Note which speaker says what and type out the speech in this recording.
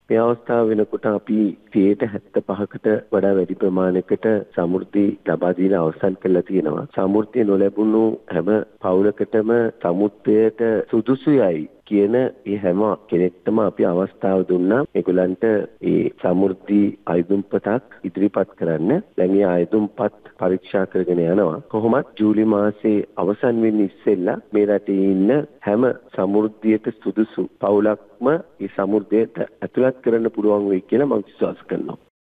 Speaker 1: මේ අවස්ථාව වෙනකොට අපි 75%කට වඩා වැඩි ප්‍රමාණයකට සමෘද්ධි ලබා දීලා අවසන් කරලා තියෙනවා. සමෘද්ධිය නොලැබුණු හැම පවුලකටම සමුද්‍රයට සුදුසුයයි කියන ඒ හැම කෙනෙක්ටම අපි අවස්ථාව දුන්නා. ඒගොල්ලන්ට ඒ සමෘද්ධි ආයුධම්පතක් ඉදිරිපත් කරන්න. දැන් ඒ ආයුධම්පත් පරීක්ෂා කරගෙන යනවා. කොහොමත් ජූලි මාසයේ අවසන් වෙන්න ඉස්සෙල්ලා මේ රටේ ඉන්න හැම සමෘද්ධියට සුදුසු පවුලක්ම ඒ සමෘද්ධියට ඇතුළත් කරන්න පුළුවන් වෙයි කියලා මම විශ්වාස කරනවා.